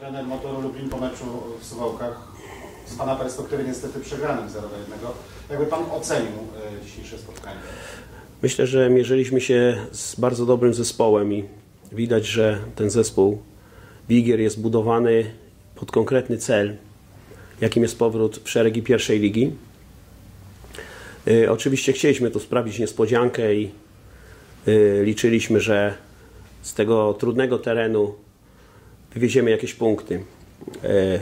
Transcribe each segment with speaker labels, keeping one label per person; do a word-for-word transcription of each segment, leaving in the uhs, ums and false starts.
Speaker 1: trener Motoru Lublin po meczu w Suwałkach, z Pana perspektywy niestety przegranym zero do jednego. Jakby Pan ocenił y, dzisiejsze spotkanie?
Speaker 2: Myślę, że mierzyliśmy się z bardzo dobrym zespołem i widać, że ten zespół Wigier jest budowany pod konkretny cel, jakim jest powrót w szeregi pierwszej ligi. Y, oczywiście chcieliśmy tu sprawić niespodziankę i y, liczyliśmy, że z tego trudnego terenu wywieziemy jakieś punkty. Y,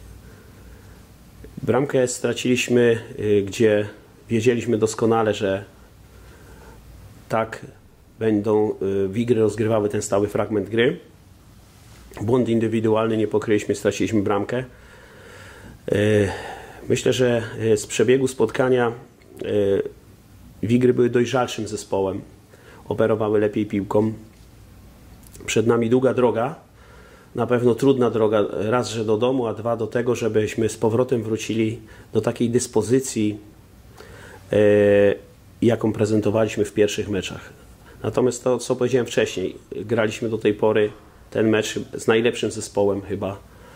Speaker 2: bramkę straciliśmy, y, gdzie wiedzieliśmy doskonale, że tak będą y, Wigry rozgrywały ten stały fragment gry. Błąd indywidualny nie pokryliśmy, straciliśmy bramkę. Y, myślę, że z przebiegu spotkania y, Wigry były dojrzalszym zespołem. Operowały lepiej piłką. Przed nami długa droga. Na pewno trudna droga, raz, że do domu, a dwa do tego, żebyśmy z powrotem wrócili do takiej dyspozycji, y, jaką prezentowaliśmy w pierwszych meczach. Natomiast to, co powiedziałem wcześniej, graliśmy do tej pory ten mecz z najlepszym zespołem chyba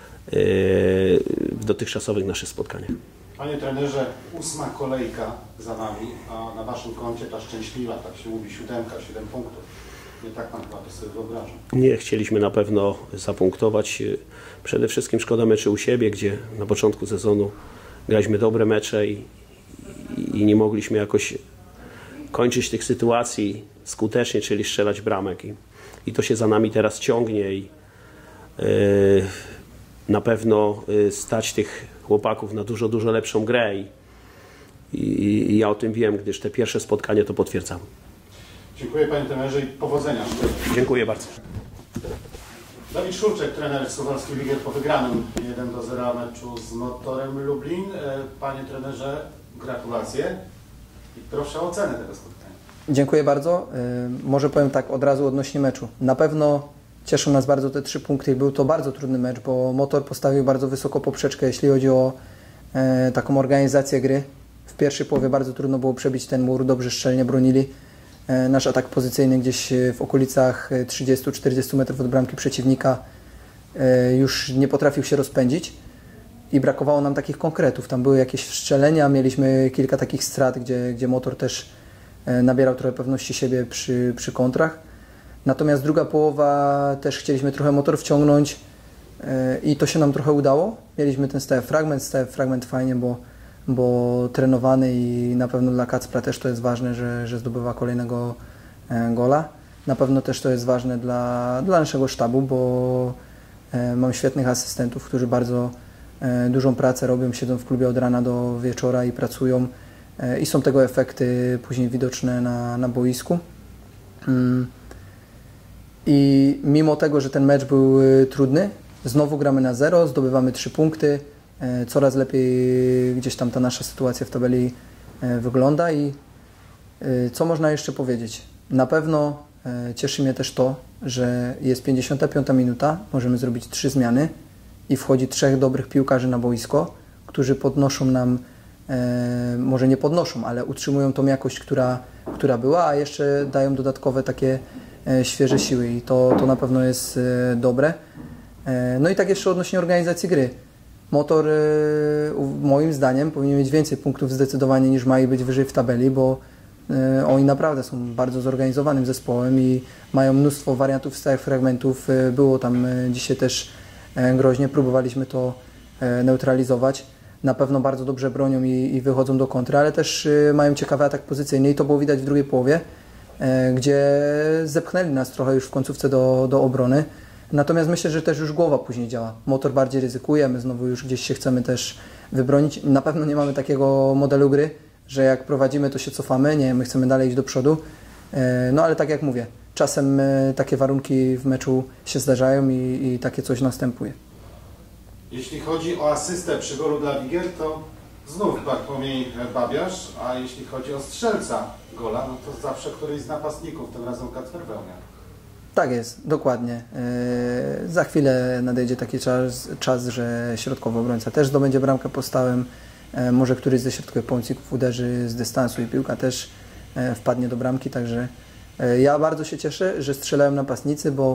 Speaker 2: w dotychczasowych naszych spotkaniach.
Speaker 1: Panie trenerze, ósma kolejka za nami, a na Waszym koncie ta szczęśliwa, tak się mówi, siódemka, siedem punktów. Nie tak Pan chyba to sobie wyobraża. Nie,
Speaker 2: chcieliśmy na pewno zapunktować. Przede wszystkim szkoda meczy u siebie, gdzie na początku sezonu graliśmy dobre mecze i, i nie mogliśmy jakoś kończyć tych sytuacji skutecznie, czyli strzelać bramek. I, i to się za nami teraz ciągnie i yy, na pewno yy, stać tych chłopaków na dużo, dużo lepszą grę. I, i, i ja o tym wiem, gdyż te pierwsze spotkania to potwierdzały.
Speaker 1: Dziękuję Panie trenerze i powodzenia.
Speaker 2: Dziękuję bardzo.
Speaker 1: Dawid Szurczek, trener Suwalski Wigier po wygranym jeden do zera meczu z Motorem Lublin. Panie trenerze, gratulacje i proszę o ocenę tego spotkania.
Speaker 3: Dziękuję bardzo. Może powiem tak od razu odnośnie meczu. Na pewno cieszą nas bardzo te trzy punkty. Był to bardzo trudny mecz, bo Motor postawił bardzo wysoko poprzeczkę, jeśli chodzi o e, taką organizację gry. W pierwszej połowie bardzo trudno było przebić ten mur, dobrze szczelnie bronili. E, nasz atak pozycyjny gdzieś w okolicach trzydziestu czterdziestu metrów od bramki przeciwnika e, już nie potrafił się rozpędzić i brakowało nam takich konkretów. Tam były jakieś strzelenia, mieliśmy kilka takich strat, gdzie, gdzie Motor też nabierał trochę pewności siebie przy, przy kontrach. Natomiast druga połowa też chcieliśmy trochę Motor wciągnąć yy, i to się nam trochę udało. Mieliśmy ten stały fragment, stały fragment fajnie, bo, bo trenowany i na pewno dla Kacpra też to jest ważne, że, że zdobywa kolejnego e, gola. Na pewno też to jest ważne dla, dla naszego sztabu, bo e, mam świetnych asystentów, którzy bardzo e, dużą pracę robią, siedzą w klubie od rana do wieczora i pracują. I są tego efekty później widoczne na, na boisku. I mimo tego, że ten mecz był trudny, znowu gramy na zero, zdobywamy trzy punkty. Coraz lepiej gdzieś tam ta nasza sytuacja w tabeli wygląda. I co można jeszcze powiedzieć? Na pewno cieszy mnie też to, że jest pięćdziesiąta piąta minuta, możemy zrobić trzy zmiany i wchodzi trzech dobrych piłkarzy na boisko, którzy podnoszą nam E, może nie podnoszą, ale utrzymują tą jakość, która, która była, a jeszcze dają dodatkowe takie e, świeże siły i to, to na pewno jest e, dobre. E, no i tak jeszcze odnośnie organizacji gry. Motor e, moim zdaniem powinien mieć więcej punktów zdecydowanie niż ma i być wyżej w tabeli, bo e, oni naprawdę są bardzo zorganizowanym zespołem i mają mnóstwo wariantów stałych fragmentów. E, było tam e, dzisiaj też e, groźnie, próbowaliśmy to e, neutralizować. Na pewno bardzo dobrze bronią i, i wychodzą do kontry, ale też y, mają ciekawy atak pozycyjny i to było widać w drugiej połowie, y, gdzie zepchnęli nas trochę już w końcówce do, do obrony. Natomiast myślę, że też już głowa później działa. Motor bardziej ryzykuje, my znowu już gdzieś się chcemy też wybronić. Na pewno nie mamy takiego modelu gry, że jak prowadzimy, to się cofamy, nie, my chcemy dalej iść do przodu. Y, no ale tak jak mówię, czasem y, takie warunki w meczu się zdarzają i, i takie coś następuje.
Speaker 1: Jeśli chodzi o asystę przy golu dla Wigier, to znów Bartłomiej Babiarz, a jeśli chodzi o strzelca gola, no to zawsze któryś z napastników, tym razem Kacper Wełniak.
Speaker 3: Tak jest, dokładnie. Yy, za chwilę nadejdzie taki czas, czas, że środkowy obrońca też zdobędzie bramkę po stałym. Yy, może któryś ze środkowych pomocników uderzy z dystansu i piłka też yy, wpadnie do bramki, także yy, ja bardzo się cieszę, że strzelają napastnicy, bo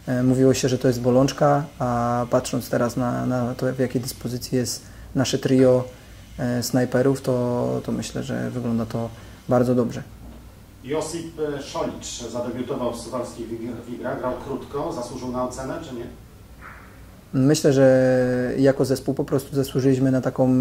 Speaker 3: Mówiło się, że to jest bolączka, a patrząc teraz na, na to, w jakiej dyspozycji jest nasze trio snajperów, to, to myślę, że wygląda to bardzo dobrze.
Speaker 1: Josip Szolicz zadebiutował w suwalskich Wigrach, grał krótko, zasłużył na ocenę, czy nie?
Speaker 3: Myślę, że jako zespół po prostu zasłużyliśmy na taką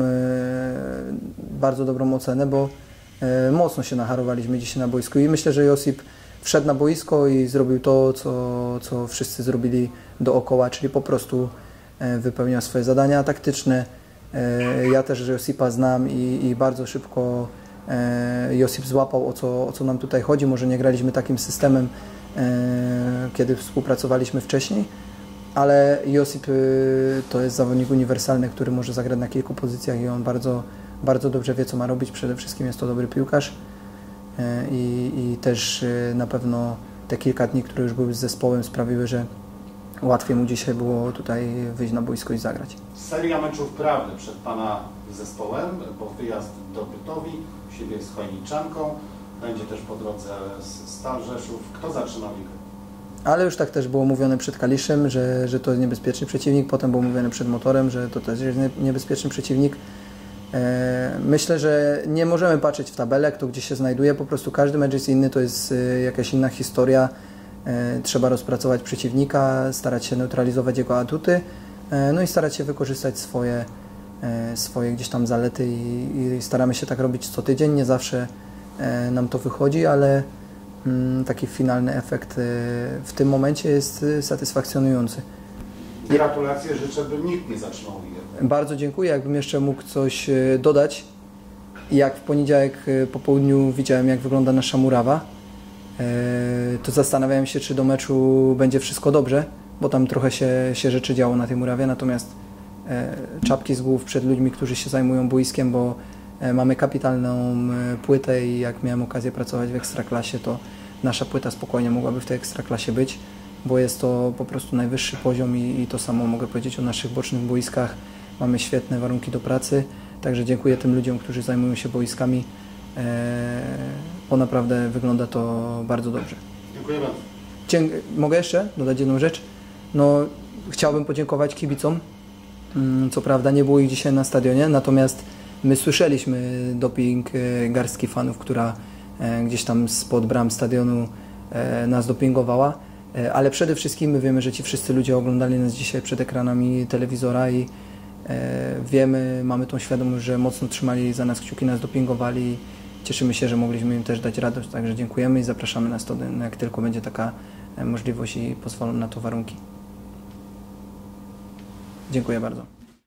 Speaker 3: bardzo dobrą ocenę, bo mocno się nacharowaliśmy dzisiaj na boisku i myślę, że Josip wszedł na boisko i zrobił to, co, co wszyscy zrobili dookoła, czyli po prostu wypełniał swoje zadania taktyczne. Ja też Josipa znam i, i bardzo szybko Josip złapał, o co, o co nam tutaj chodzi. Może nie graliśmy takim systemem, kiedy współpracowaliśmy wcześniej, ale Josip to jest zawodnik uniwersalny, który może zagrać na kilku pozycjach i on bardzo, bardzo dobrze wie, co ma robić. Przede wszystkim jest to dobry piłkarz i, i też na pewno te kilka dni, które już były z zespołem, sprawiły, że łatwiej mu dzisiaj było tutaj wyjść na boisko i zagrać.
Speaker 1: Seria meczów prawdy przed Pana zespołem, bo wyjazd do Bytowi, u siebie z Chojniczanką, będzie też po drodze z Stal Rzeszów. Kto zaczyna ligę?
Speaker 3: Ale już tak też było mówione przed Kaliszem, że, że to jest niebezpieczny przeciwnik, potem było mówione przed Motorem, że to też jest niebezpieczny przeciwnik. Myślę, że nie możemy patrzeć w tabelę, kto gdzie się znajduje, po prostu każdy mecz jest inny, to jest jakaś inna historia. Trzeba rozpracować przeciwnika, starać się neutralizować jego atuty, no i starać się wykorzystać swoje, swoje gdzieś tam zalety i, i staramy się tak robić co tydzień. Nie zawsze nam to wychodzi, ale taki finalny efekt w tym momencie jest satysfakcjonujący.
Speaker 1: Gratulacje, życzę, by nikt nie zatrzymał ligę.
Speaker 3: Bardzo dziękuję. Jakbym jeszcze mógł coś dodać. Jak w poniedziałek po południu widziałem, jak wygląda nasza murawa, to zastanawiałem się, czy do meczu będzie wszystko dobrze, bo tam trochę się, się rzeczy działo na tej murawie, natomiast czapki z głów przed ludźmi, którzy się zajmują boiskiem, bo mamy kapitalną płytę i jak miałem okazję pracować w Ekstraklasie, to nasza płyta spokojnie mogłaby w tej Ekstraklasie być, bo jest to po prostu najwyższy poziom i, i to samo mogę powiedzieć o naszych bocznych boiskach. Mamy świetne warunki do pracy, także dziękuję tym ludziom, którzy zajmują się boiskami, bo naprawdę wygląda to bardzo dobrze.
Speaker 1: Dziękuję bardzo.
Speaker 3: Dzie mogę jeszcze dodać jedną rzecz? No, chciałbym podziękować kibicom. Co prawda nie było ich dzisiaj na stadionie, natomiast my słyszeliśmy doping garstki fanów, która gdzieś tam spod bram stadionu nas dopingowała, ale przede wszystkim my wiemy, że ci wszyscy ludzie oglądali nas dzisiaj przed ekranami telewizora i wiemy, mamy tą świadomość, że mocno trzymali za nas kciuki, nas dopingowali. Cieszymy się, że mogliśmy im też dać radość, także dziękujemy i zapraszamy na stadion, jak tylko będzie taka możliwość i pozwolą na to warunki. Dziękuję bardzo.